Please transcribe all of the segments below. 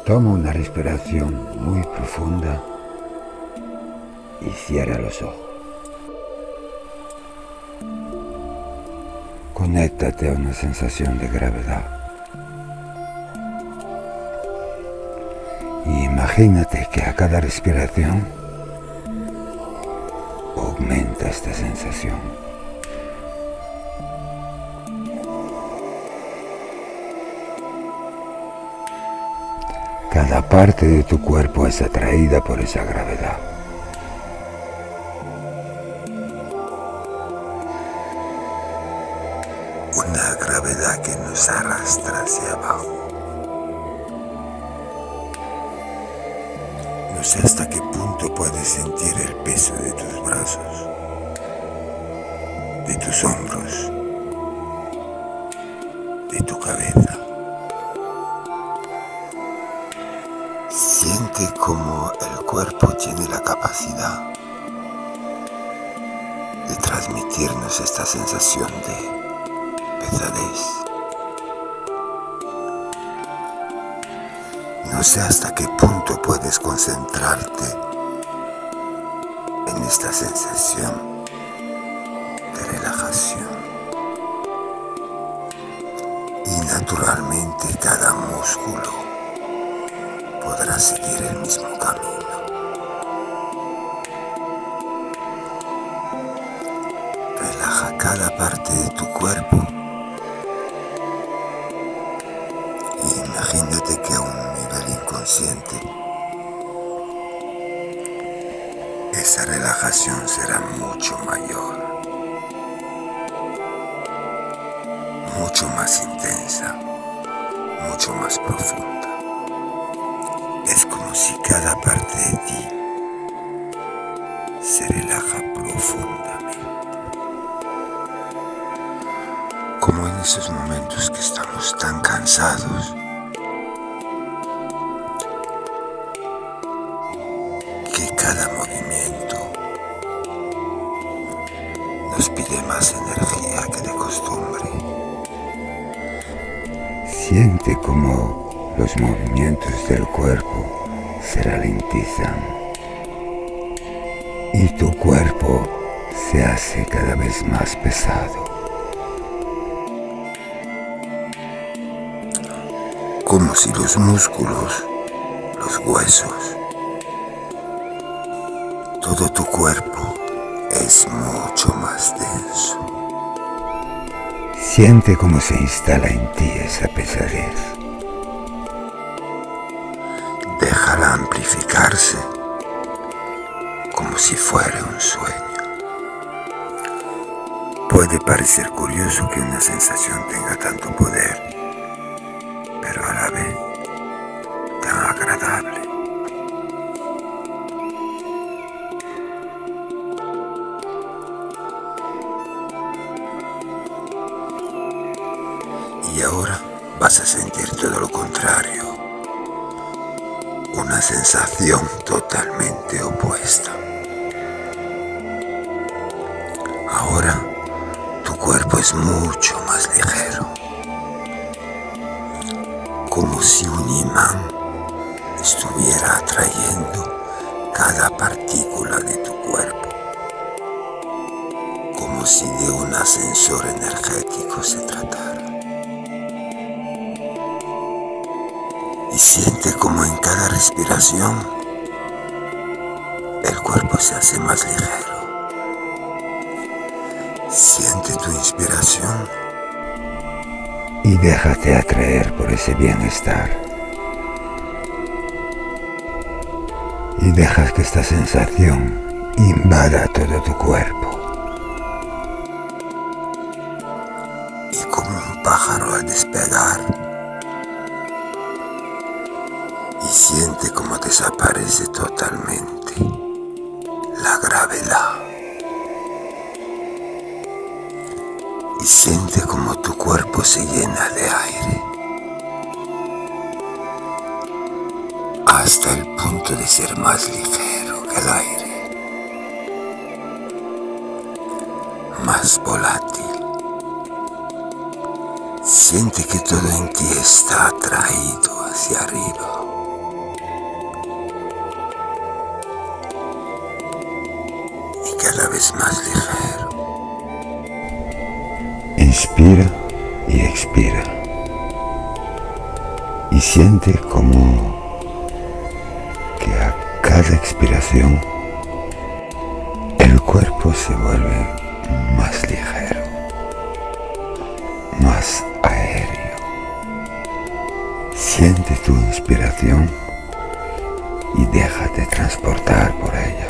Toma una respiración muy profunda y cierra los ojos. Conéctate a una sensación de gravedad. Y imagínate que a cada respiración aumenta esta sensación. Cada parte de tu cuerpo es atraída por esa gravedad. Una gravedad que nos arrastra hacia abajo. No sé hasta qué punto puedes sentir el peso de tus brazos, de tus hombros, de tu cabeza. Siente cómo el cuerpo tiene la capacidad de transmitirnos esta sensación de pesadez. No sé hasta qué punto puedes concentrarte en esta sensación de relajación. Y naturalmente cada músculo podrá seguir el mismo camino. Relaja cada parte de tu cuerpo y imagínate que a un nivel inconsciente esa relajación será mucho mayor, mucho más intensa, mucho más profunda. Es como si cada parte de ti se relaja profundamente. Como en esos momentos que estamos tan cansados, que cada movimiento nos pide más energía que de costumbre. Siente como los movimientos del cuerpo se ralentizan y tu cuerpo se hace cada vez más pesado. Como si los músculos, los huesos, todo tu cuerpo es mucho más denso. Siente cómo se instala en ti esa pesadez. Déjala amplificarse como si fuera un sueño. Puede parecer curioso que una sensación tenga tanto poder, pero a la vez tan agradable. Y ahora vas a sentir todo lo contrario. Una sensación totalmente opuesta. Ahora tu cuerpo es mucho más ligero, como si un imán estuviera atrayendo cada partícula de tu cuerpo, como si de un ascensor energético se tratara. Y siente como en cada respiración el cuerpo se hace más ligero. Siente tu inspiración y déjate atraer por ese bienestar. Y dejas que esta sensación invada todo tu cuerpo. Y como un pájaro al despegar, y siente cómo desaparece totalmente la gravedad. Y siente cómo tu cuerpo se llena de aire hasta el punto de ser más ligero que el aire, más volátil. Siente que todo en ti está atraído hacia arriba. cada vez más ligero. Inspira y expira. Y siente como que a cada expiración el cuerpo se vuelve más ligero, más aéreo. Siente tu inspiración y déjate transportar por ella,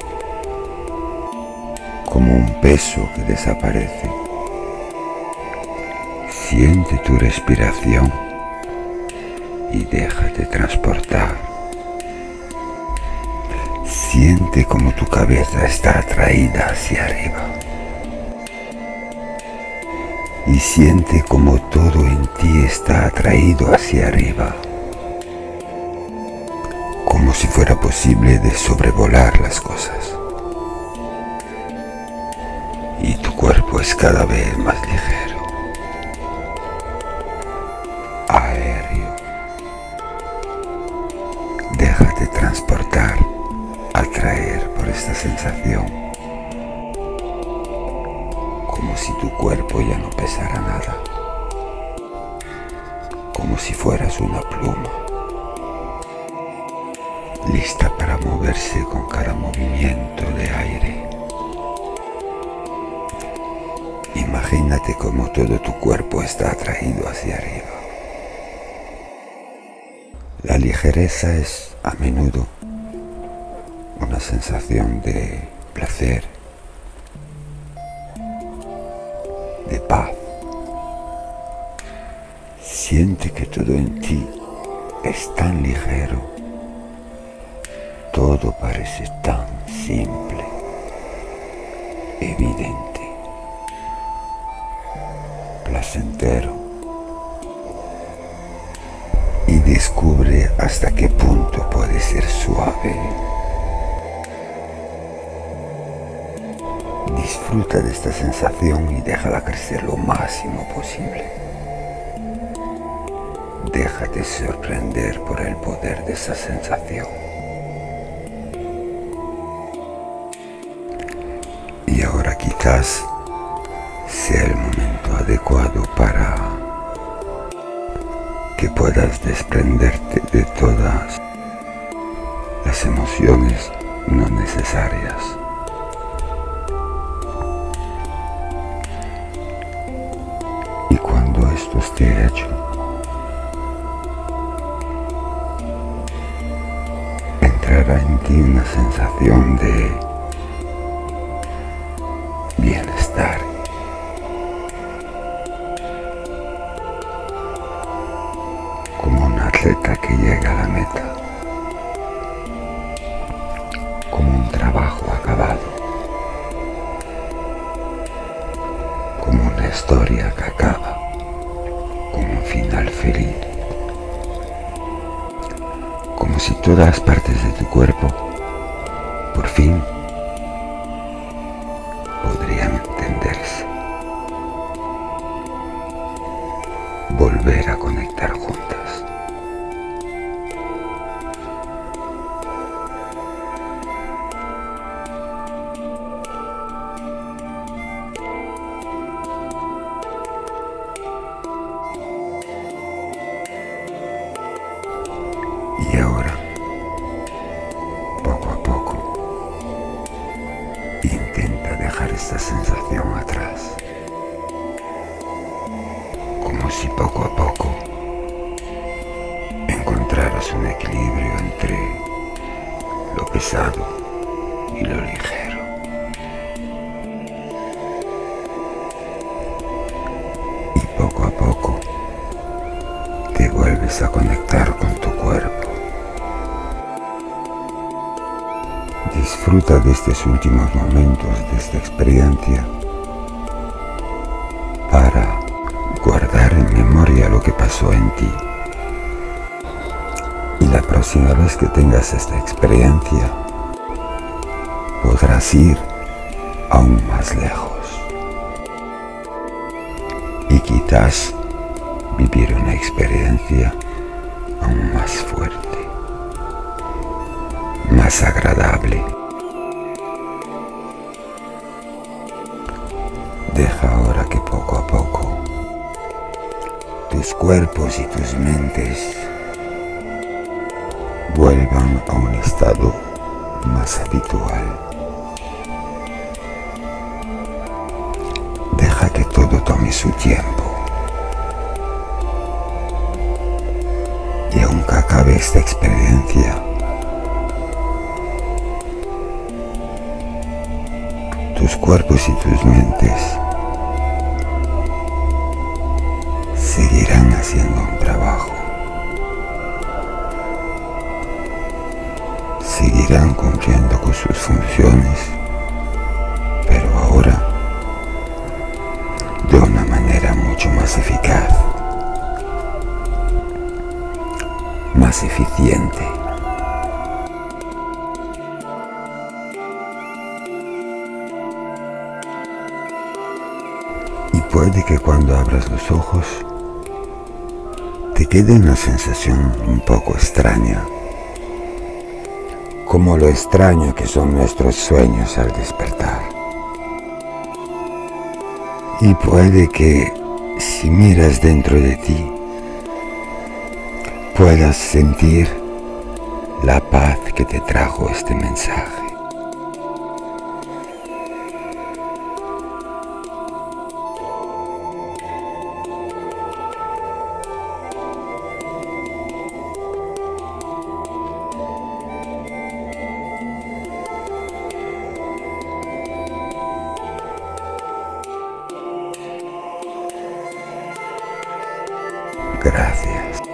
como un peso que desaparece. Siente tu respiración y déjate transportar. Siente como tu cabeza está atraída hacia arriba. Y siente como todo en ti está atraído hacia arriba. Como si fuera posible de sobrevolar las cosas. Y tu cuerpo es cada vez más ligero, aéreo. Déjate transportar, atraer por esta sensación, como si tu cuerpo ya no pesara nada, como si fueras una pluma, lista para moverse con cada movimiento de aire. Imagínate cómo todo tu cuerpo está atraído hacia arriba. La ligereza es a menudo una sensación de placer, de paz. Siente que todo en ti es tan ligero, todo parece tan simple, evidente, placentero. Y descubre hasta qué punto puede ser suave. Disfruta de esta sensación y déjala crecer lo máximo posible. Déjate sorprender por el poder de esa sensación. Y ahora quizás sea el momento adecuado para que puedas desprenderte de todas las emociones no necesarias. Y cuando esto esté hecho, entrará en ti una sensación de bienestar. Como un atleta que llega a la meta, como un trabajo acabado, como una historia que acaba con un final feliz, como si todas las partes de tu cuerpo por fin podrían entenderse, volver a conectar juntas. Y ahora, poco a poco, intenta dejar esta sensación atrás. Como si poco a poco encontraras un equilibrio entre lo pesado y lo ligero. Y poco a poco te vuelves a conectar con tu cuerpo. Disfruta de estos últimos momentos de esta experiencia para guardar en memoria lo que pasó en ti. Y la próxima vez que tengas esta experiencia, podrás ir aún más lejos. Y quizás vivir una experiencia aún más fuerte, más agradable. Deja ahora que poco a poco tus cuerpos y tus mentes vuelvan a un estado más habitual. Deja que todo tome su tiempo. Y aunque acabe esta experiencia, tus cuerpos y tus mentes seguirán haciendo un trabajo. Seguirán cumpliendo con sus funciones, pero ahora de una manera mucho más eficaz, más eficiente. Y puede que cuando abras los ojos te quede una sensación un poco extraña, como lo extraño que son nuestros sueños al despertar. Y puede que si miras dentro de ti, puedas sentir la paz que te trajo este mensaje. Gracias.